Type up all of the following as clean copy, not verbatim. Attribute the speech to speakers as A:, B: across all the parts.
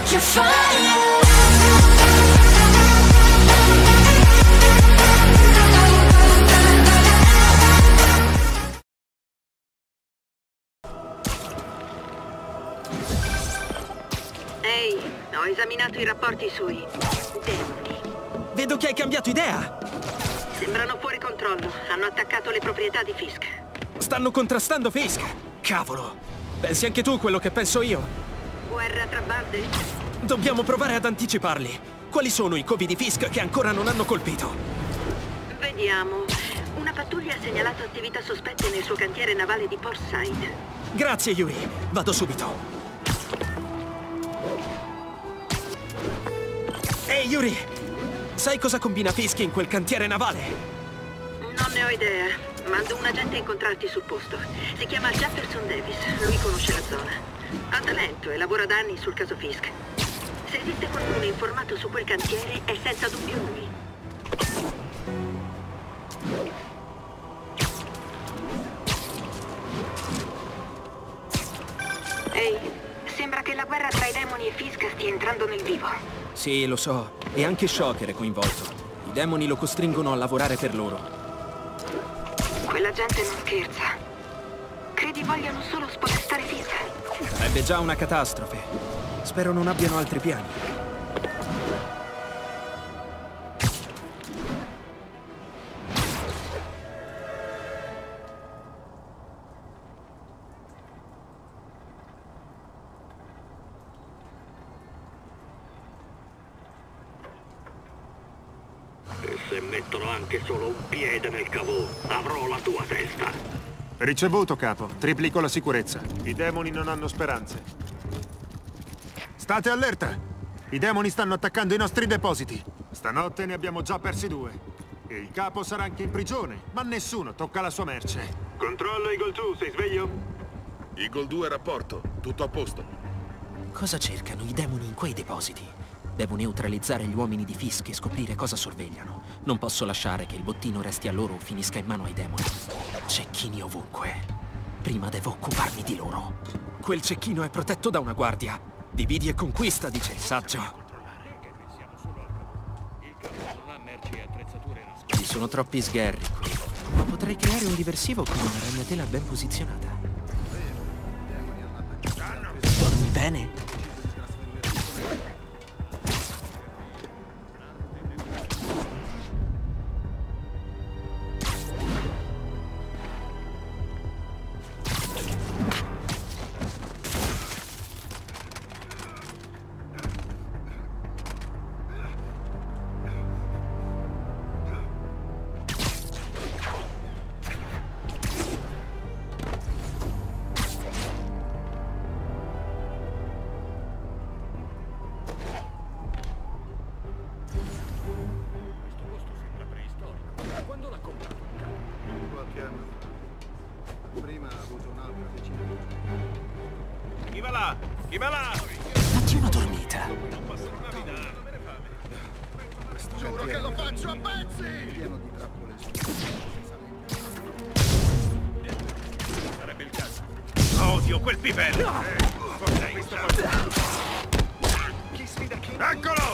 A: your fire.
B: Ehi, ho esaminato i rapporti sui demoni.
C: Vedo che hai cambiato idea!
B: Sembrano fuori controllo. Hanno attaccato le proprietà di Fisk.
C: Stanno contrastando Fisk! Cavolo! Pensi anche tu quello che penso io?
B: Guerra tra bande?
C: Dobbiamo provare ad anticiparli. Quali sono i covi di Fisk che ancora non hanno colpito?
B: Vediamo. Una pattuglia ha segnalato attività sospette nel suo cantiere navale di Portside.
C: Grazie, Yuri. Vado subito. Ehi, Yuri! Sai cosa combina Fisk in quel cantiere navale?
B: Non ne ho idea. Mando un agente a incontrarti sul posto. Si chiama Jefferson Davis. Lui conosce la zona. Ha talento e lavora da anni sul caso Fisk. Se esiste qualcuno informato su quel cantiere, è senza dubbio lui. Ehi, sembra che la guerra tra i demoni e Fisk stia entrando nel vivo.
C: Sì, lo so. E anche Shocker è coinvolto. I demoni lo costringono a lavorare per loro.
B: Quella gente non scherza. Credi vogliano solo spodestare Fisk?
C: Sarebbe già una catastrofe. Spero non abbiano altri piani.
D: E se mettono anche solo un piede nel cavò, avrò la tua testa.
E: Ricevuto, capo. Triplico la sicurezza. I demoni non hanno speranze. State allerta! I demoni stanno attaccando i nostri depositi. Stanotte ne abbiamo già persi 2. E il capo sarà anche in prigione, ma nessuno tocca la sua merce.
D: Controllo Eagle 2, sei sveglio?
F: Eagle 2, rapporto. Tutto a posto.
C: Cosa cercano i demoni in quei depositi? Devo neutralizzare gli uomini di Fisk e scoprire cosa sorvegliano. Non posso lasciare che il bottino resti a loro o finisca in mano ai demoni. Cecchini ovunque. Prima devo occuparmi di loro. Quel cecchino è protetto da una guardia. Dividi e conquista, dice il saggio. Ci sono troppi sgherri qui. Ma potrei creare un diversivo con una ragnatela ben posizionata. Dormi bene?
F: Chi va là? Chi va là?
C: Fatti una dormita.
F: Giuro che lo faccio a pezzi! Sarebbe il caso. Odio quel pivello! Chi sfida chi? Eccolo!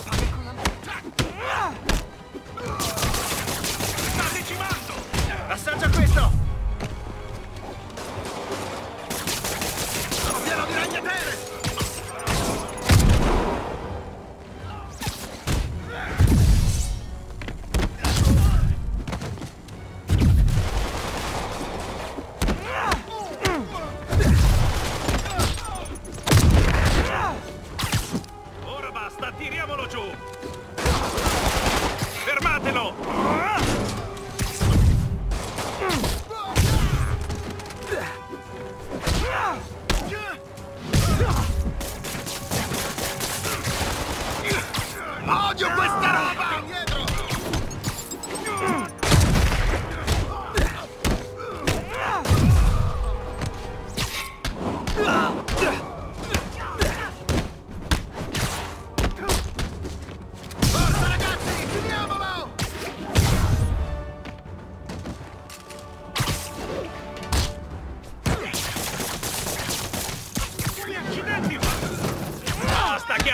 F: Sta decimando! Assaggia questo! Sono pieno di ragnatele! Ora basta, tiriamolo giù! Fermatelo! Odio questa roba! Indietro!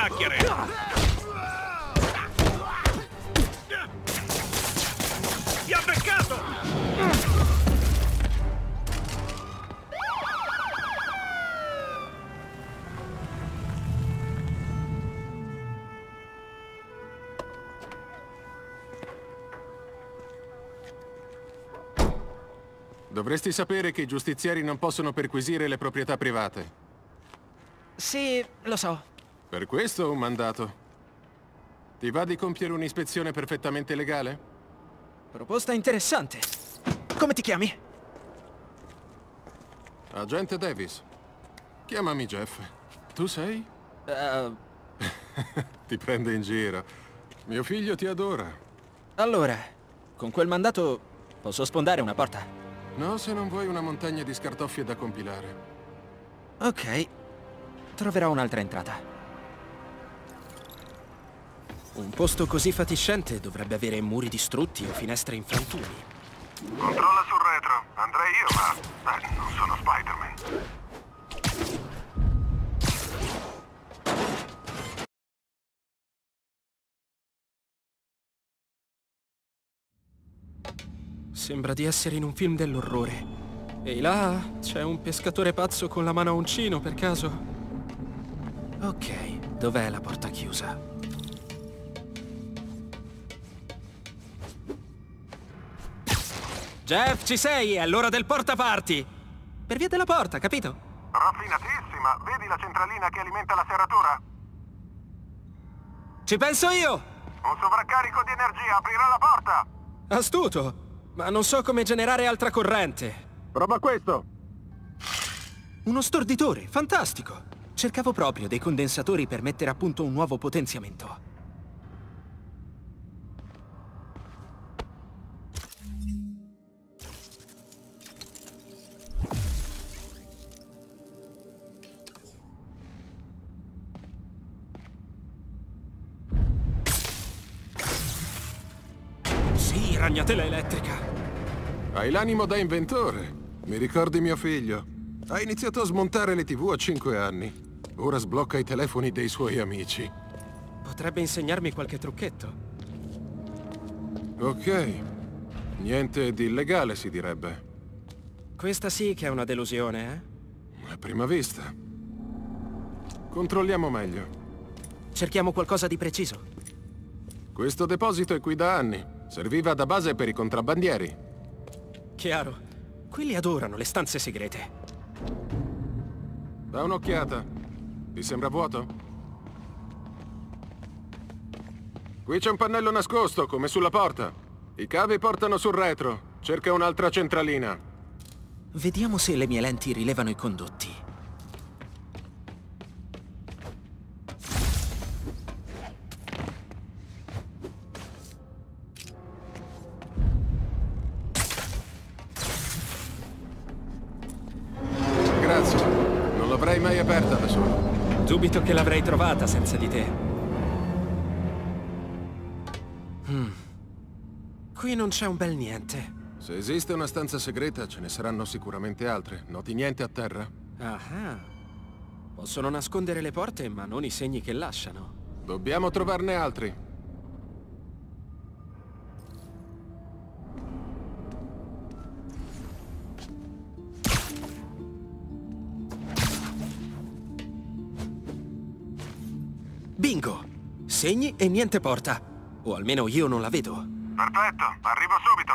A: chiacchiere! Ti ha beccato!
G: Dovresti sapere che i giustizieri non possono perquisire le proprietà private.
C: Sì, lo so.
G: Per questo ho un mandato. Ti va di compiere un'ispezione perfettamente legale?
C: Proposta interessante. Come ti chiami?
G: Agente Davis. Chiamami Jeff. Tu sei? Ti prende in giro. Mio figlio ti adora.
C: Allora, con quel mandato posso sfondare una porta?
G: No, se non vuoi una montagna di scartoffie da compilare.
C: Ok. Troverò un'altra entrata. Un posto così fatiscente dovrebbe avere muri distrutti o finestre in frantumi.
F: Controlla sul retro. Andrei io, ma... non sono Spider-Man.
C: Sembra di essere in un film dell'orrore. E là c'è un pescatore pazzo con la mano a uncino, per caso? Ok, dov'è la porta chiusa? Jeff, ci sei? È l'ora del portaparti! Per via della porta, capito?
F: Raffinatissima. Vedi la centralina che alimenta la serratura?
C: Ci penso io!
F: Un sovraccarico di energia aprirà la porta.
C: Astuto! Ma non so come generare altra corrente.
F: Prova questo.
C: Uno storditore, fantastico! Cercavo proprio dei condensatori per mettere a punto un nuovo potenziamento. Sì, ragnatela elettrica!
G: Hai l'animo da inventore. Mi ricordi mio figlio? Ha iniziato a smontare le TV a 5 anni. Ora sblocca i telefoni dei suoi amici.
C: Potrebbe insegnarmi qualche trucchetto.
G: Ok. Niente di illegale, si direbbe.
C: Questa sì che è una delusione, eh?
G: A prima vista. Controlliamo meglio.
C: Cerchiamo qualcosa di preciso.
G: Questo deposito è qui da anni. Serviva da base per i contrabbandieri.
C: Chiaro. Quelli adorano le stanze segrete.
G: Da un'occhiata. Ti sembra vuoto? Qui c'è un pannello nascosto, come sulla porta. I cavi portano sul retro. Cerca un'altra centralina.
C: Vediamo se le mie lenti rilevano i condotti.
G: Grazie. Non l'avrei mai aperta da solo.
C: Dubito che l'avrei trovata senza di te. Qui non c'è un bel niente.
G: Se esiste una stanza segreta, ce ne saranno sicuramente altre. Noti niente a terra?
C: Ah. Possono nascondere le porte, ma non i segni che lasciano.
G: Dobbiamo trovarne altri.
C: Bingo! Segni e niente porta. O almeno io non la vedo.
F: Perfetto, arrivo subito.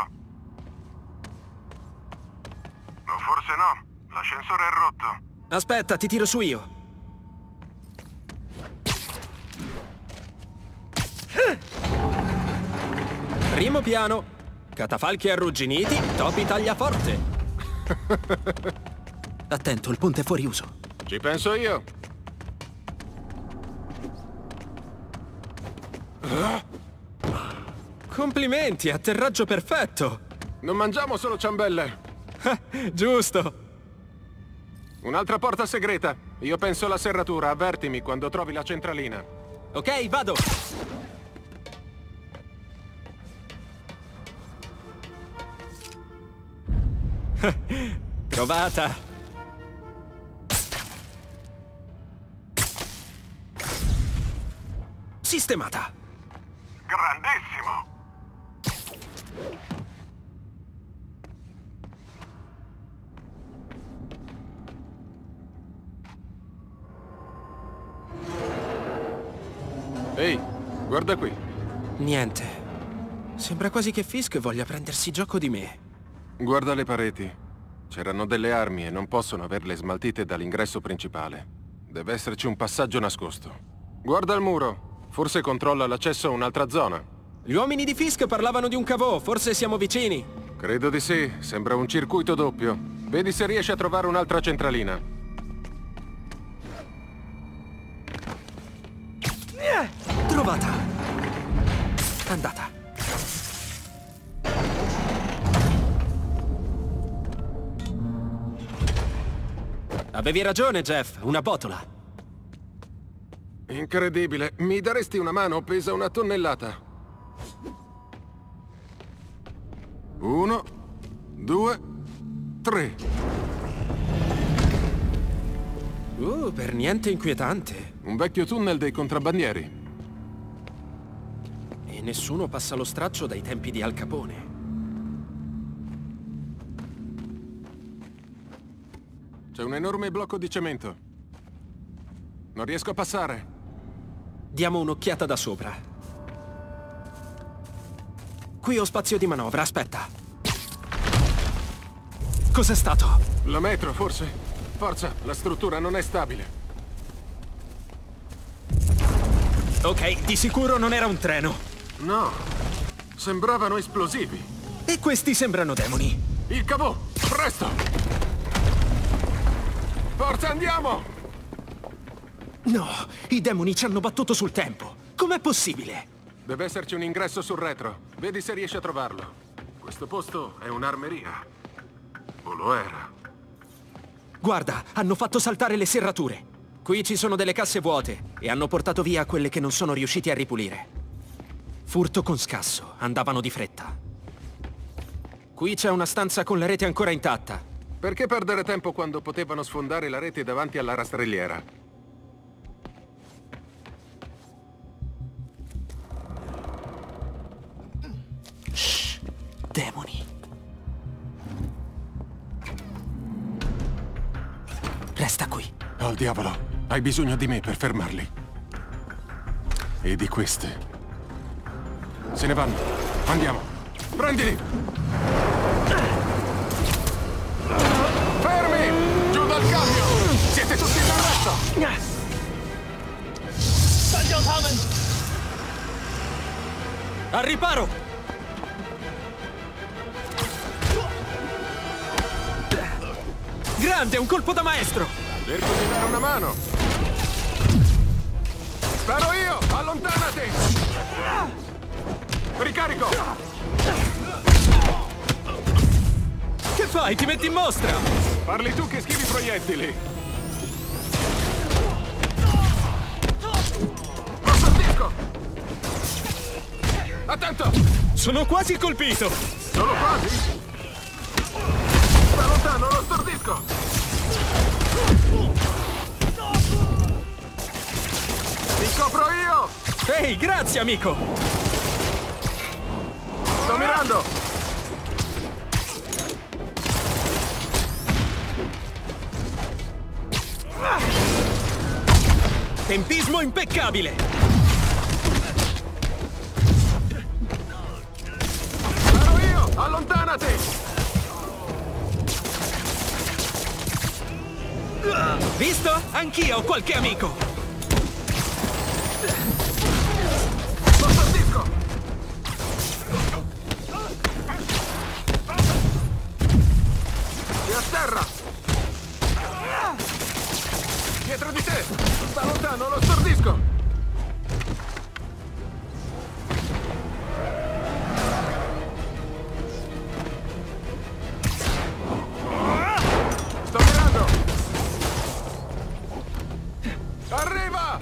F: O forse no. L'ascensore è rotto.
C: Aspetta, ti tiro su io. Primo piano. Catafalchi arrugginiti, topi tagliaforte. Attento, il ponte è fuori uso.
G: Ci penso io.
C: Complimenti, atterraggio perfetto.
G: Non mangiamo solo ciambelle.
C: Giusto.
G: Un'altra porta segreta. Io penso alla serratura. Avvertimi quando trovi la centralina.
C: Ok, vado. Trovata. Sistemata!
F: Grandissimo!
G: Ehi, guarda qui.
C: Niente. Sembra quasi che Fisk voglia prendersi gioco di me.
G: Guarda le pareti. C'erano delle armi e non possono averle smaltite dall'ingresso principale. Deve esserci un passaggio nascosto. Guarda il muro. Forse controlla l'accesso a un'altra zona.
C: Gli uomini di Fisk parlavano di un cavò, forse siamo vicini.
G: Credo di sì. Sembra un circuito doppio. Vedi se riesci a trovare un'altra centralina.
C: Trovata. Andata. Avevi ragione, Jeff. Una botola.
G: Incredibile. Mi daresti una mano? Pesa 1 tonnellata. 1, 2, 3.
C: Per niente inquietante.
G: Un vecchio tunnel dei contrabbandieri.
C: E nessuno passa lo straccio dai tempi di Al Capone.
G: C'è un enorme blocco di cemento. Non riesco a passare.
C: Diamo un'occhiata da sopra. Qui ho spazio di manovra, aspetta. Cos'è stato?
G: La metro, forse? Forza, la struttura non è stabile.
C: Ok, di sicuro non era un treno.
G: No, sembravano esplosivi.
C: E questi sembrano demoni.
G: Il cavò, presto! Forza, andiamo!
C: No, i demoni ci hanno battuto sul tempo. Com'è possibile?
G: Deve esserci un ingresso sul retro. Vedi se riesci a trovarlo. Questo posto è un'armeria. O lo era.
C: Guarda, hanno fatto saltare le serrature. Qui ci sono delle casse vuote e hanno portato via quelle che non sono riusciti a ripulire. Furto con scasso, andavano di fretta. Qui c'è una stanza con la rete ancora intatta.
G: Perché perdere tempo quando potevano sfondare la rete davanti alla rastrelliera?
C: Shh, demoni. Resta qui.
G: Oh, diavolo. Hai bisogno di me per fermarli. E di queste. Se ne vanno. Andiamo. Prendili! Fermi! Giù dal cambio! Siete tutti in arresto!
C: Al riparo! Grande, un colpo da maestro!
G: Cerco di dare una mano! Sparo io! Allontanati! Ricarico!
C: Che fai? Ti metti in mostra!
G: Parli tu che schivi proiettili! Lo stordisco! Attento!
C: Sono quasi colpito!
G: Solo quasi? Sta lontano, lo stordisco! Ti copro io!
C: Ehi, grazie, amico!
G: Sto mirando!
C: Tempismo impeccabile!
G: Sparo io! Allontanati!
C: Visto? Anch'io ho qualche amico!
G: Lo stordisco! È a terra! Dietro di te! Sta lontano, lo stordisco! Sto mirando! Arriva!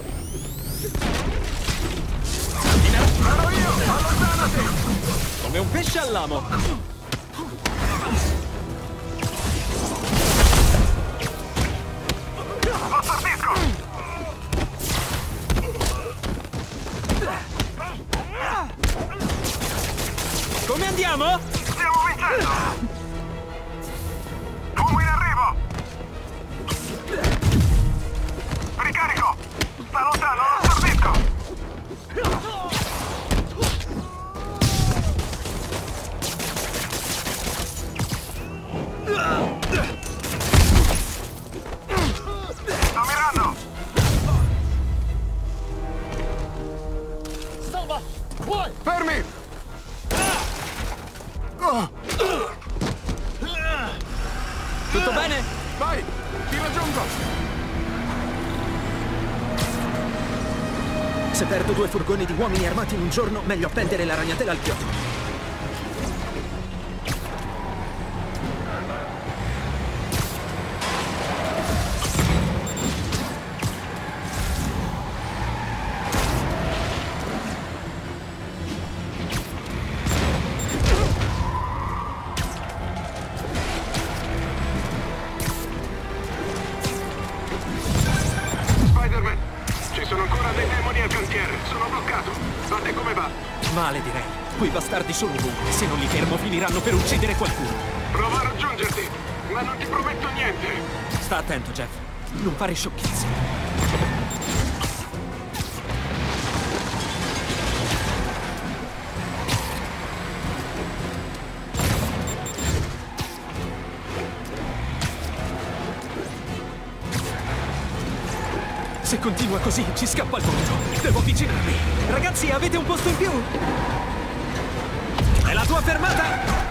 G: Sparo io! Allontanati!
C: Come un pesce all'amo!
F: Lo stordisco!
C: Andiamo?
F: Stiamo vincendo! Fumo in arrivo! Ricarico! Sta lontano, lo stordisco! Sto mirando!
G: Fermi! Oh,
C: Tutto bene?
G: vai! Ti raggiungo!
C: Se perdo 2 furgoni di uomini armati in un giorno, meglio appendere la ragnatela al chiodo.
F: Spider-Man! Ci sono ancora dei demoni al cantiere! Sono bloccato! A te come va?
C: Male, direi. Quei bastardi sono ovunque. Se non li fermo, finiranno per uccidere qualcuno.
F: Provo a raggiungerti! Ma non ti prometto niente!
C: Sta attento, Jeff. Non fare sciocchezze. Se continua così, ci scappa il mondo. Devo avvicinarmi. Ragazzi, avete un posto in più? È la tua fermata?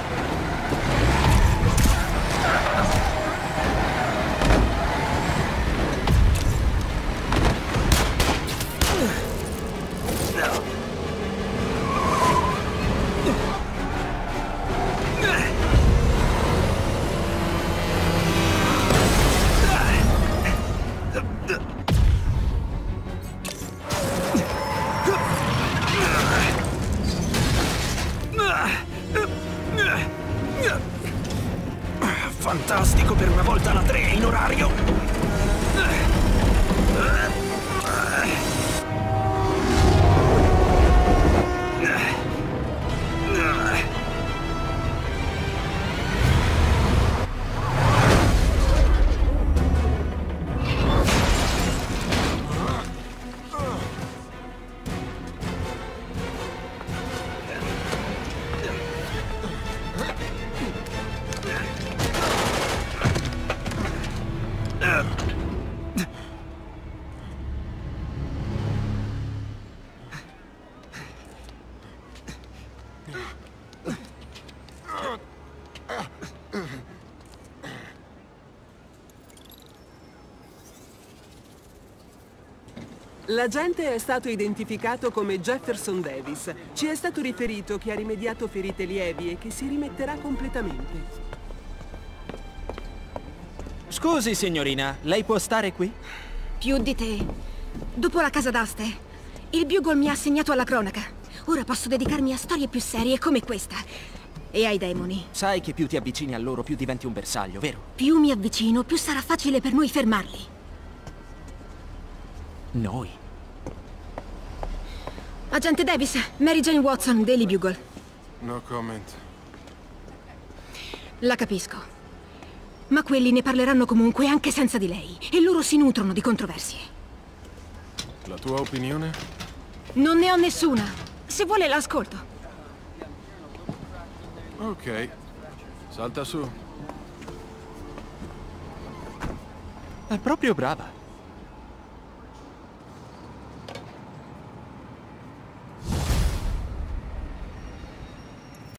C: Fantastico, per una volta la 3 è in orario.
H: L'agente è stato identificato come Jefferson Davis. Ci è stato riferito che ha rimediato ferite lievi e che si rimetterà completamente.
C: Scusi, signorina, lei può stare qui?
I: Più di te. Dopo la casa d'aste, il Bugle mi ha assegnato alla cronaca. Ora posso dedicarmi a storie più serie come questa. E ai demoni.
C: Sai che più ti avvicini a loro, più diventi un bersaglio, vero?
I: Più mi avvicino, più sarà facile per noi fermarli.
C: Noi?
I: Agente Davis, Mary Jane Watson, Daily Bugle.
G: No comment.
I: La capisco. Ma quelli ne parleranno comunque anche senza di lei. E loro si nutrono di controversie.
G: La tua opinione?
I: Non ne ho nessuna. Se vuole l'ascolto.
G: Ok. Salta su.
C: È proprio brava.